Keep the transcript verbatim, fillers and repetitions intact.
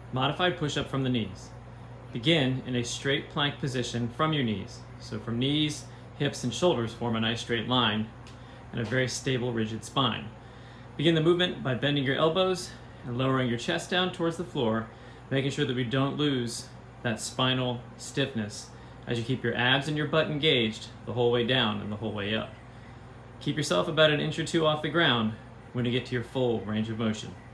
Modified push-up from the knees. Begin in a straight plank position from your knees. So from knees, hips, and shoulders form a nice straight line and a very stable, rigid spine. Begin the movement by bending your elbows and lowering your chest down towards the floor, making sure that we don't lose that spinal stiffness as you keep your abs and your butt engaged the whole way down and the whole way up. Keep yourself about an inch or two off the ground when you get to your full range of motion.